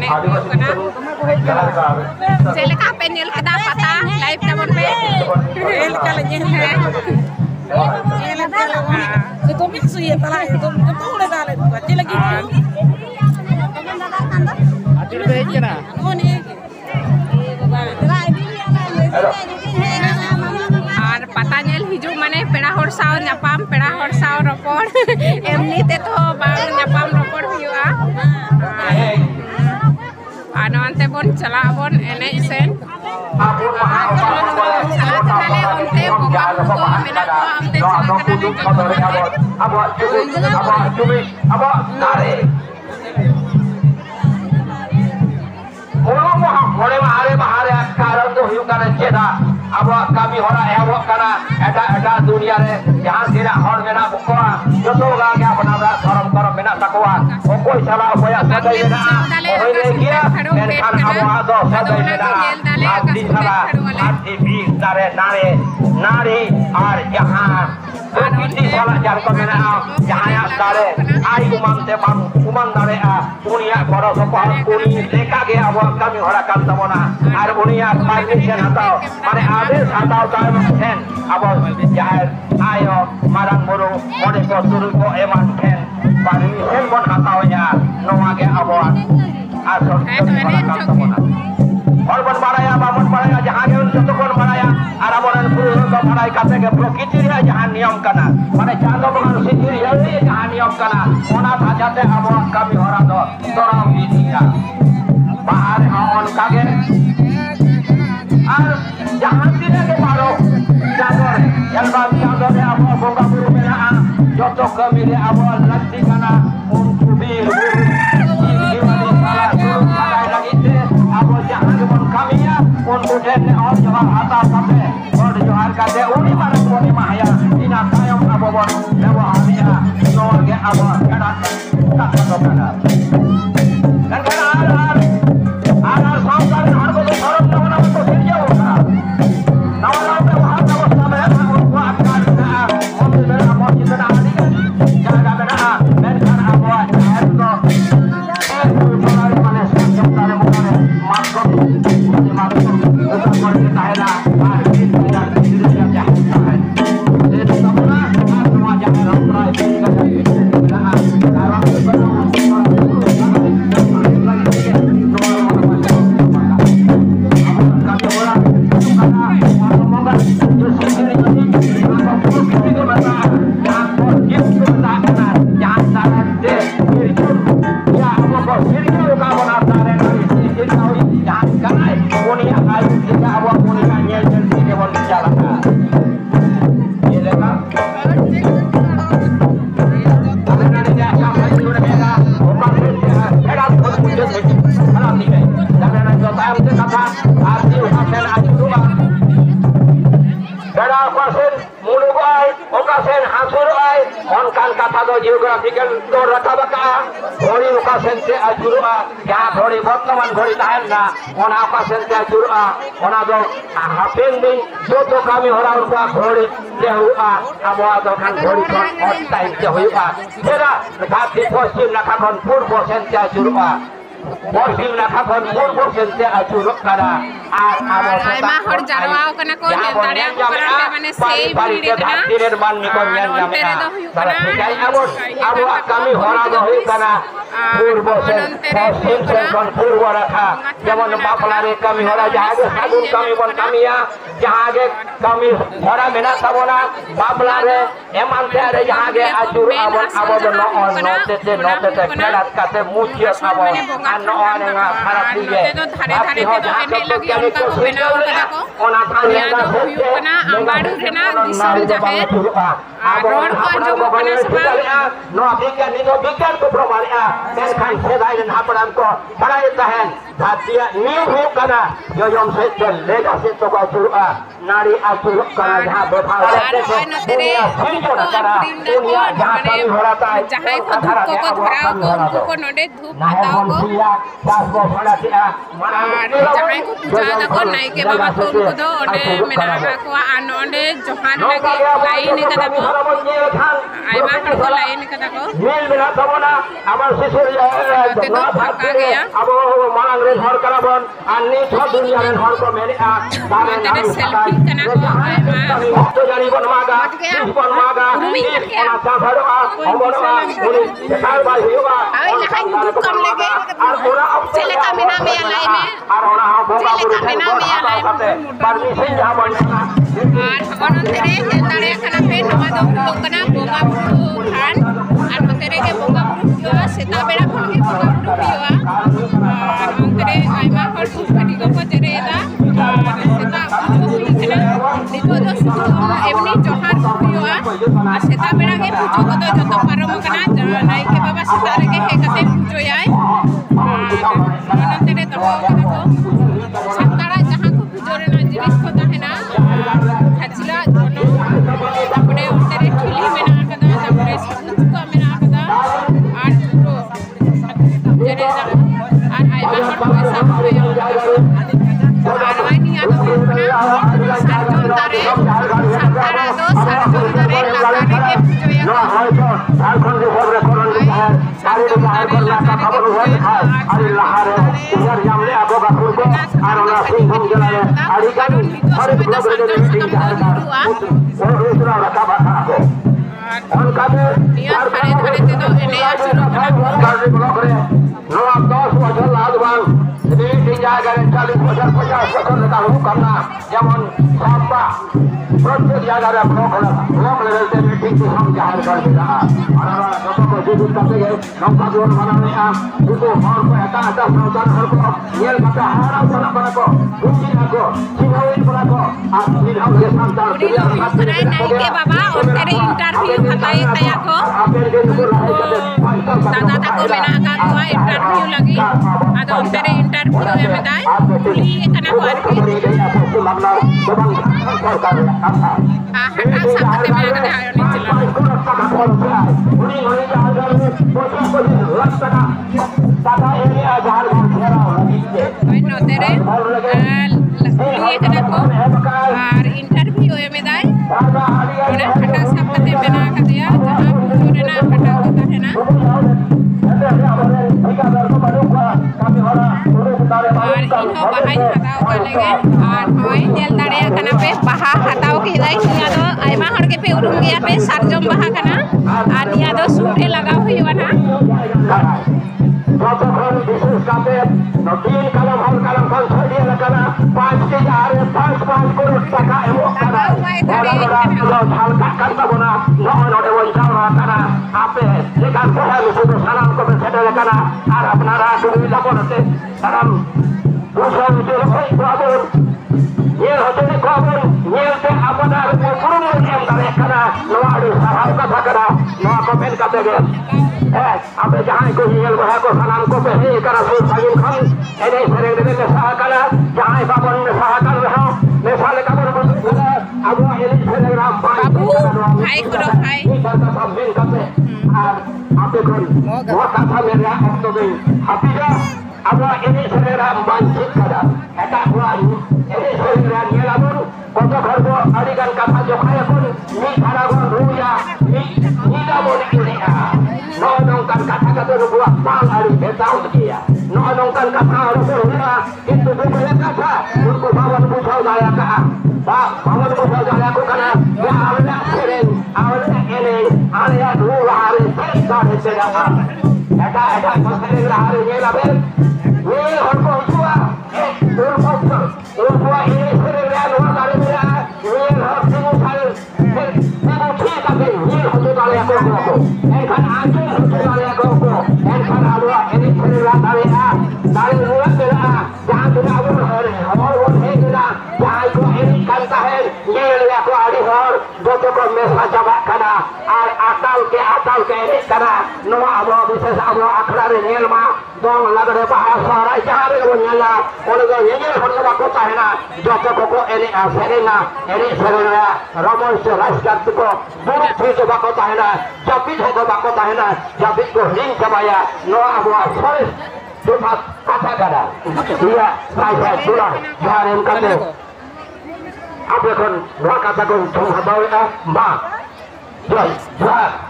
Sila ka penyel kada pata live naman pe. El kala niya. El kala. Ito mix suya tala ito pura dale. Bachi lagi. Atil be kena. Koni. Ar patanyel hijau mane peda hor sao nyapam peda hor sao ropor emni te to bang nyapam ropor huyua ano ante bon chala bon enej sen chala tale onte boga ko mena ko amte Abah kami orang ewok karena ada dunia le jangan tidak orang mena buka jodoh orang yang benar korom mena takwa pokok salah upaya sadai mena orang ini dia dan kan abah ada sadai mena hati salah hati bis nari ar jahan hati salah jangan mena jahan dare ai umam dare dunia korom sopan kuni leka ke abah kami orang kan tamona ar dunia permission atau mane Abis atau saya mungkin abang jahil ayo marang muru mode ko turu ko eman ken bari handphone hatawnya noage abang asal korban baraya bamun baraya jahan contohkan baraya arabonan puru ko barai kate ke prokiti ya jahan niam kana mane jalo bangan sendiri ya jahan niam kana ona sajate abang kami orang do torang dia bahar haon kage jangan tidak ke paro jador yang bagi jador ya apa boga buru mena jodoh kami dia apa lati kana untuk biru gimana salah suruh ada lagi deh apa jangan mon kami ya untuk den on jangan atas sampai on johar kade uni marang uni mahaya ina tayong abon lewa hamia norge apa kana tak kana dan kana ada sampai harga orang nama tu dia geografikal to rakabaka hori ukasen te ajurua ya hori bottoman hori tahenna ona ukasen te ajurua ona do hapen din joto kami hora urpa hori jehua abwa do kan hori kon on time jehua hera khati posim nakakon purbo sen te ajurua posim nakakon purbo sen te ajuruk kada Aima hor jarwao kana ko nyentare ko karante mane sei video kana direr man ni ko nyen nyamena tara thikai abo kami hora do hui kana purbo sen posim sen kon purbo rakha jemon baplare kami hora jahage sagun kami bon kami ya jahage kami hora mena sabona baplare eman tere jahage ajur abon abon no on no tete kelat kate muciat abon an no on nga kharat diye dhare dhare te ene lagi onka ko benaw kada ko ya do huyu kana ambadu rena disam jahe aron ko anjum kana sa no bigan ko promania kan kan sedai dan haparan ko parai tahen Satia new hook kana yoyom seten lega situ ka curua nari acuruk kana jaha betal dunia sinjo kana dunia jaha kami horata jahai ko dhup ko dharao ko node dhup hatao ko das ko phalatia jahai ko puja da ko nai ke baba ko unko do onde menaga ko anonde johan lagi lain kada ko aima ko lain kada ko mil mena tabona amar sisur na phaka gaya abo malang ren hor karabon ani tho dunia ren hor ko mene a tene selfie kana ko aima to jani bon maga bon maga ona ta bharo a omono a uni dekar ba hiwa ai la hai du kam lege ar ora chele ka mena me alai me ar ona boga chele ka mena me alai permission ja bon ar hagon tere tare kana pe nama do kana boga khan ar tere ke boga yo seta bera khon ke boga yo ar tere aima hor tu padi ko tere da seta kana diko do evni johar yo ar seta bera ke pujo ko do joto parom kana nai ke baba seta re ke he kate pujo yai ar tere to ko satara jahan ko pujo re na jinis ko tahena khachila jono tapore tere thili mena kada tapore sabut ko mena kada ar puro jere ar aima hor ko sab hoyo ar ani ado kana sarjon tare satara do sarjon tare lakane ke pujo ya Jharkhand के सब restaurant है सारे झारखंड का खबर है अरे लहारे इधर जामले आगो बाकुर को आरोना सिंह हम जला है अरे का हर एक लोग रे मीटिंग है और दूसरा रखा बाता को उनका भी नियत खरे खरे ते तो एने आचुरो कर ब्लॉक रे नो 10 বছর লাগবান मीटिंग जाएगा 40 বছর 50 বছর का हुकम करना যেমন সাম্বা प्रत्येक जगह रे ब्लॉक लेवल पे मीटिंग को हम जाहिर कर देगा और लोगों को जो करते हैं हम का जोन बनाने आ उनको हर को हटा हटा संसार हर को ये बता हरा बना को दूसरी को सिंहावन बना को आप सिंहावन के संसार दुनिया में नहीं के बाबा और तेरे इंटरव्यू बताए तया को दादा ता को मेना का को इंटरव्यू लगी आदो तेरे इंटरव्यू में दाई पुली कना को हटा सकते में का आयो नहीं चला कोई न तेरे ये कना को और इंटरव्यू में दाई उन्हें हटा सकते में का दिया जहां पूरे ना हटा होता है ना और इनो बहाई हटाओ का लगे और होय नेल दाड़े कना पे बहा हटाओ के दाई निया दो आइमा हर के पे उरुम गया पे सरजम बहा कना और निया दो सूटे लगा हुई ना যতক্ষণ বিশেষ কাপে 3 কলম হল কলম সংসদীয় লাগা 5 के आरे 5 करोड़ টাকা এবং কানা হালকা কাটা বনা নয়নতে বইছাও কানা আপে যেখান কোথা শুধু সালাম করবে সেটা কানা আর আপনারা দুই লাপনতে সালাম দুশো কই খবর ये होते ने खबर ये से আপনার পুরো এম করে কানা নওয়াড়ি সাহাব কথা কানা নওয়া কমেন্ট কাতে গে अब जहाँ को हियल बहा को सलाम को पहले करा सो सागिन खन एने सरे ने सहा कला जहाँ बाबन ने सहा कर रहा ने साले का बोल अब एने सरे राम बाबू हाय करो हाय सरदा सब दिन करते और आपे कोन वो कथा मेरा अब तो गई हाफिजा अब एने सरे राम बांचित करा एटा हुआ एने सरे राम ये लाबो কত ঘর को আদিগান কথা জখায় কোন নি ধারা গো রুয়া নি দাবো নি nonongkan kata-kata nubuah mangari bertahun dia nonongkan kata Rasulullah itu bukan kata untuk bawa busau daya ka pak bawa busau daya ku kana ya awalnya sering awalnya ini awalnya dua hari dari sedang ada masalah hari ini lah ber ini orang tua orang ini sering lihat luar dari dia ini harus dimusal dimuci tapi ini harus dari aku kan anjing dari aku kan ada ini sering dari dari luar dari jangan tidak boleh orang ini tidak jangan ko ini kan tahan ini aku ada hor joto ko mesra jawab kana atal ke ini kana no abo bisa abo akhlak ini mah dong lagare bahasa Rai jahat ke nyala, oleh ke nyala pun ke bako tahena, jatuh koko ini seringa, ini seringa, ramon serais gantu ko, buruk tu ke bako tahena, jabit ke bako tahena, jabit ko ring kebaya, no abu asal, cuma kata gada, iya saya sudah jalan kata, apa kon, wak kata kon cuma bawa ma, jauh.